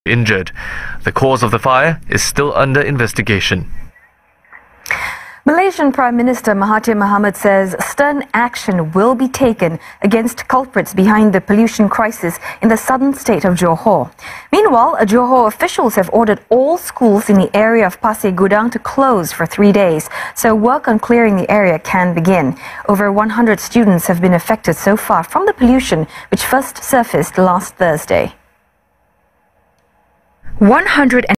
injured. The cause of the fire is still under investigation. Malaysian Prime Minister Mahathir Mohamad says stern action will be taken against culprits behind the pollution crisis in the southern state of Johor. Meanwhile, Johor officials have ordered all schools in the area of Pasir Gudang to close for 3 days, so work on clearing the area can begin. Over 100 students have been affected so far from the pollution, which first surfaced last Thursday. 100